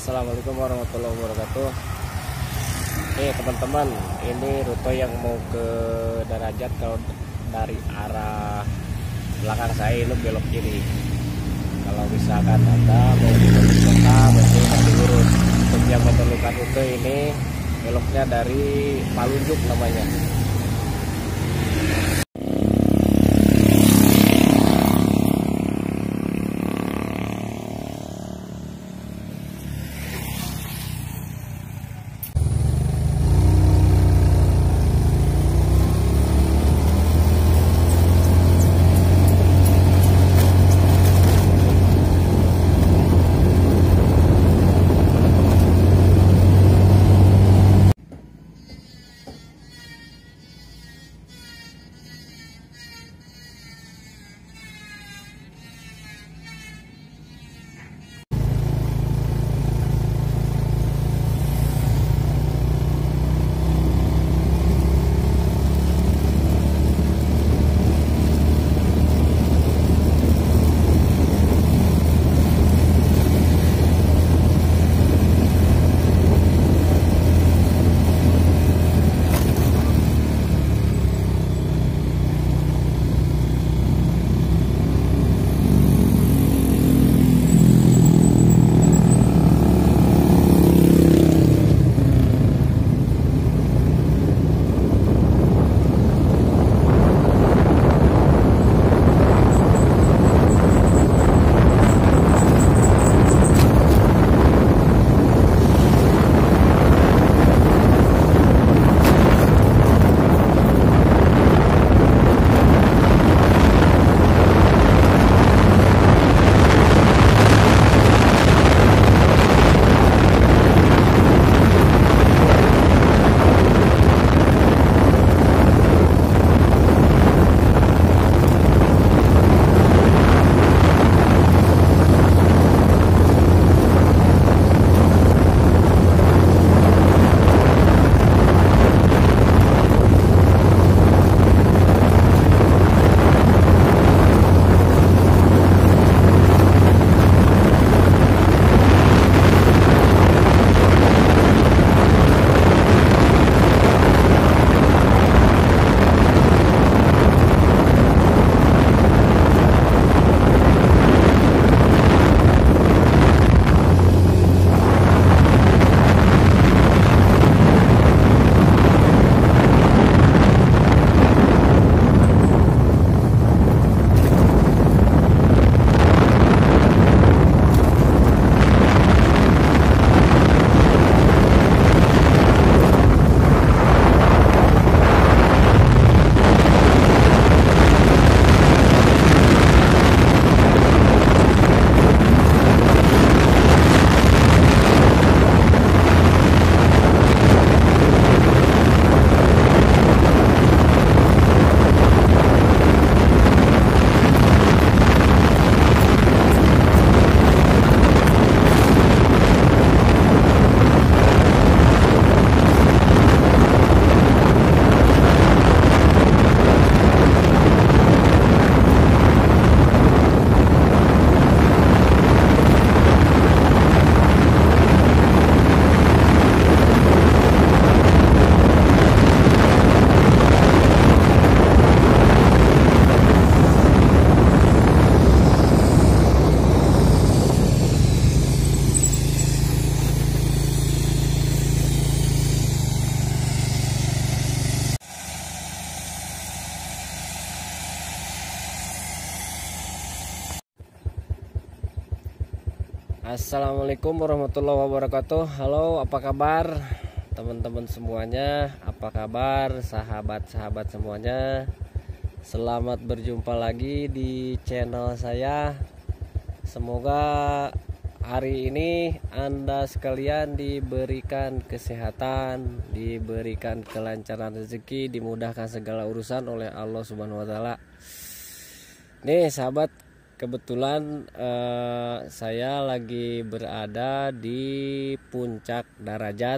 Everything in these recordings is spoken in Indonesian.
Assalamualaikum warahmatullahi wabarakatuh. Teman-teman, ini rute yang mau ke Darajat. Kalau dari arah belakang saya ini belok kiri. Kalau misalkan Anda mau ke kota, berarti nanti lurus. Untuk yang memerlukan rute ini beloknya dari Palunjuk namanya. Assalamualaikum warahmatullahi wabarakatuh. Halo, apa kabar teman-teman semuanya? Apa kabar sahabat-sahabat semuanya? Selamat berjumpa lagi di channel saya. Semoga hari ini Anda sekalian diberikan kesehatan, diberikan kelancaran rezeki, dimudahkan segala urusan oleh Allah Subhanahu wa taala. Nih sahabat, kebetulan saya lagi berada di puncak Darajat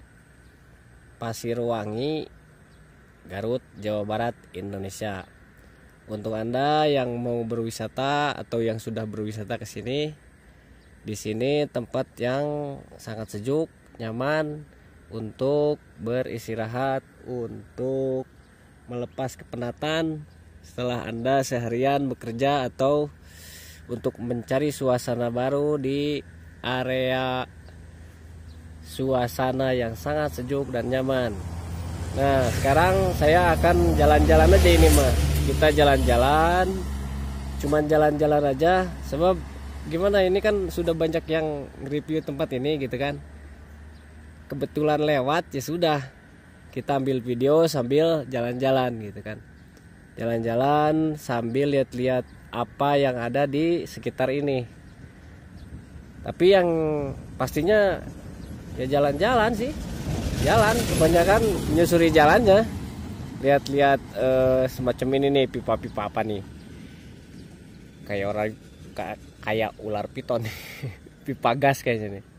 Pasirwangi, Garut, Jawa Barat, Indonesia. Untuk Anda yang mau berwisata atau yang sudah berwisata ke sini, Di sini tempat yang sangat sejuk, nyaman untuk beristirahat, untuk melepas kepenatan setelah Anda seharian bekerja, atau untuk mencari suasana baru di area suasana yang sangat sejuk dan nyaman. Nah, sekarang saya akan jalan-jalan aja ini mah. Kita jalan-jalan, cuman jalan-jalan aja, sebab gimana, ini kan sudah banyak yang review tempat ini gitu kan. Kebetulan lewat, ya sudah, kita ambil video sambil jalan-jalan gitu kan. Jalan-jalan sambil lihat-lihat apa yang ada di sekitar ini. Tapi yang pastinya ya jalan-jalan sih, jalan, kebanyakan menyusuri jalannya, lihat-lihat semacam ini nih, pipa-pipa apa nih, kayak orang kayak ular piton. Pipa gas kayaknya nih.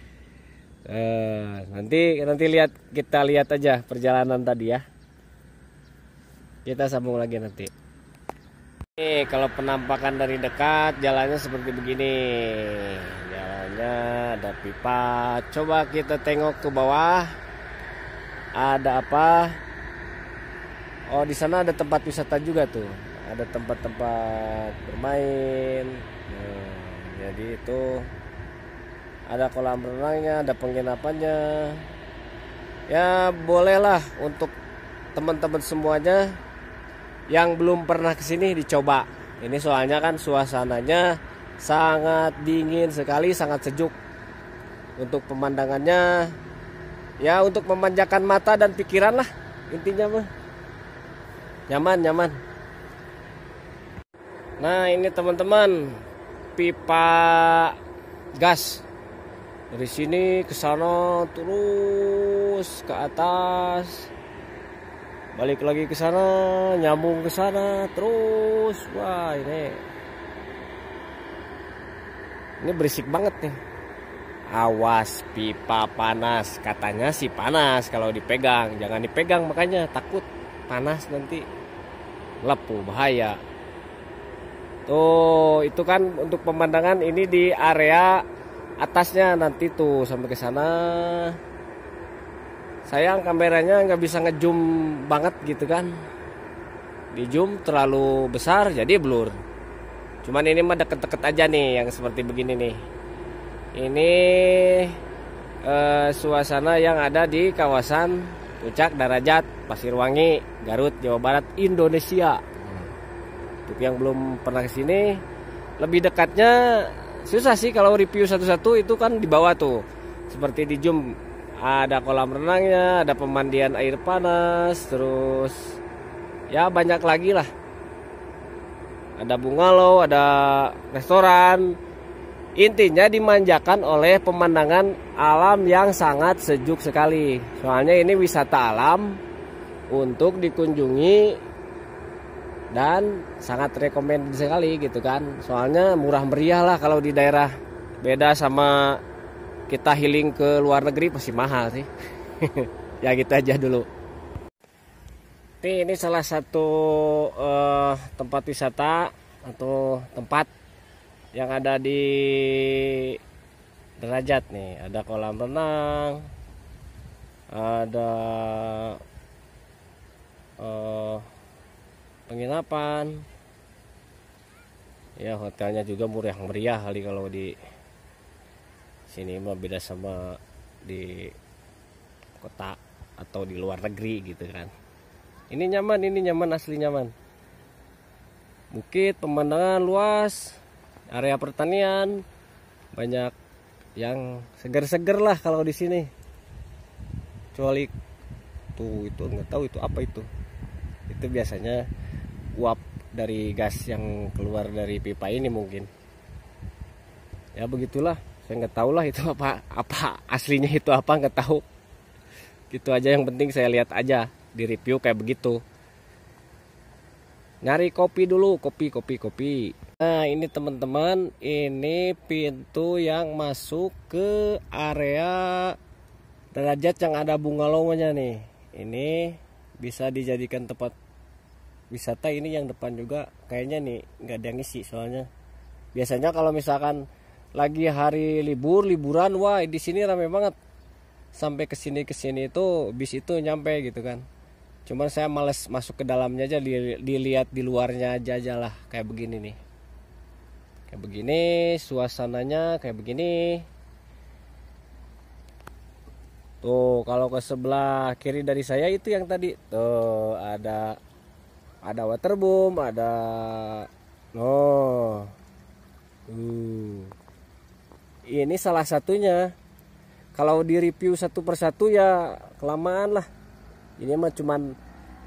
Nanti kita lihat aja perjalanan tadi ya. Kita sambung lagi nanti. Nih, kalau penampakan dari dekat jalannya seperti begini. Jalannya ada pipa. Coba kita tengok ke bawah. Ada apa? Oh, di sana ada tempat wisata juga tuh. Ada tempat-tempat bermain. Jadi itu ada kolam renangnya, ada penginapannya. Ya bolehlah untuk teman-teman semuanya yang belum pernah kesini dicoba. Ini soalnya kan suasananya sangat dingin sekali, sangat sejuk. Untuk pemandangannya, ya untuk memanjakan mata dan pikiran lah intinya mah. Nyaman. Nah ini teman-teman, pipa gas. Dari sini ke sana terus ke atas. Balik lagi ke sana, nyambung ke sana terus. Wah, ini berisik banget nih. Awas, pipa panas. Katanya sih panas kalau dipegang. Jangan dipegang, makanya takut panas nanti lepuh, bahaya. Tuh, itu kan untuk pemandangan ini di area atasnya, nanti tuh sampai ke sana. Sayang kameranya nggak bisa ngezoom banget gitu kan. Di zoom terlalu besar jadi blur. Cuman ini mah deket-deket aja nih yang seperti begini nih. Ini suasana yang ada di kawasan Puncak Darajat, Pasirwangi, Garut, Jawa Barat, Indonesia. Untuk yang belum pernah kesini, lebih dekatnya susah sih kalau review satu-satu, itu kan di bawah tuh. Seperti di zoom, ada kolam renangnya, ada pemandian air panas, terus ya banyak lagi lah. Ada bungalow, ada restoran. Intinya dimanjakan oleh pemandangan alam yang sangat sejuk sekali. Soalnya ini wisata alam untuk dikunjungi dan sangat rekomend sekali gitu kan. Soalnya murah meriah lah kalau di daerah. Beda sama kita healing ke luar negeri pasti mahal sih. Ya gitu aja dulu. Ini salah satu tempat wisata atau tempat yang ada di Derajat nih. Ada kolam renang, ada penginapan. Ya hotelnya juga murah meriah kali kalau di sini mah, beda sama di kota atau di luar negeri gitu kan. Ini nyaman, asli nyaman. Bukit, pemandangan luas, area pertanian, banyak yang seger-seger lah kalau di sini. Kecuali tuh itu nggak tahu itu apa itu. Itu biasanya uap dari gas yang keluar dari pipa ini mungkin. Ya begitulah. Saya nggak tahu lah itu apa aslinya, itu apa nggak tahu. Gitu aja, yang penting saya lihat aja di review kayak begitu. Nyari kopi dulu, kopi. Nah ini teman-teman, ini pintu yang masuk ke area Derajat yang ada bungalownya nih. Ini bisa dijadikan tempat wisata. Ini yang depan juga kayaknya nih nggak ada yang ngisi, soalnya biasanya kalau misalkan lagi hari liburan, wah di sini rame banget. Sampai ke sini itu bis itu nyampe gitu kan. Cuman saya males masuk ke dalamnya aja, dilihat di luarnya aja lah kayak begini nih. Kayak begini suasananya, kayak begini. Tuh kalau ke sebelah kiri dari saya itu yang tadi tuh ada waterboom, ada ini salah satunya. Kalau di review satu persatu ya kelamaan lah. Ini mah cuman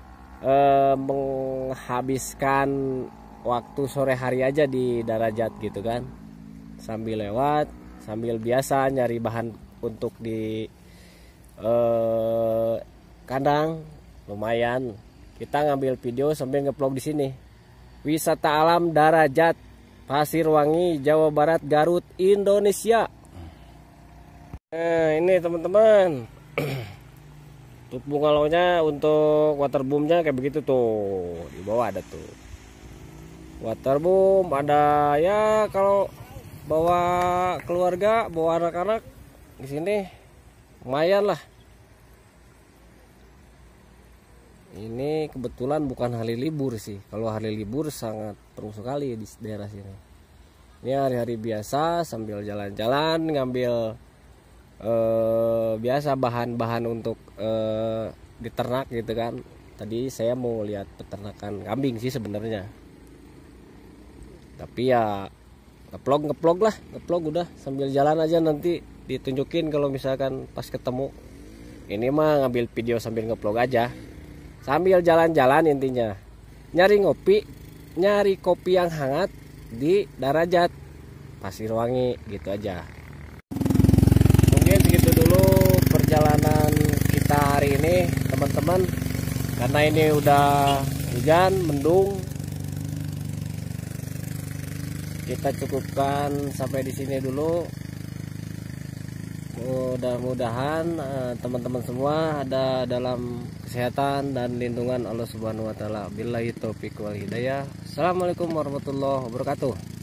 menghabiskan waktu sore hari aja di Darajat gitu kan, sambil lewat, sambil biasa nyari bahan untuk di kandang. Lumayan kita ngambil video sambil ngevlog di sini. Wisata alam Darajat, Pasirwangi, Jawa Barat, Garut, Indonesia. Nah ini teman-teman, untuk bungalownya, untuk waterboomnya kayak begitu tuh. Di bawah ada tuh waterboom, ada ya kalau bawa keluarga, bawa anak-anak di sini lumayan lah. Ini kebetulan bukan hari libur sih. Kalau hari libur sangat penuh sekali di daerah sini. Ini hari-hari biasa sambil jalan-jalan ngambil biasa bahan-bahan untuk diternak gitu kan. Tadi saya mau lihat peternakan kambing sih sebenarnya, tapi ya ngeplog lah, udah sambil jalan aja, nanti ditunjukin kalau misalkan pas ketemu. Ini mah ngambil video sambil ngeplog aja, sambil jalan-jalan. Intinya nyari ngopi, nyari kopi yang hangat di Darajat Pasirwangi gitu aja. Mungkin segitu dulu perjalanan kita hari ini teman-teman, karena ini udah hujan mendung. Kita cukupkan sampai di sini dulu. Mudah-mudahan teman-teman semua ada dalam kesehatan dan lindungan Allah Subhanahu wa taala. Billahi taufiq wal hidayah. Assalamualaikum warahmatullahi wabarakatuh.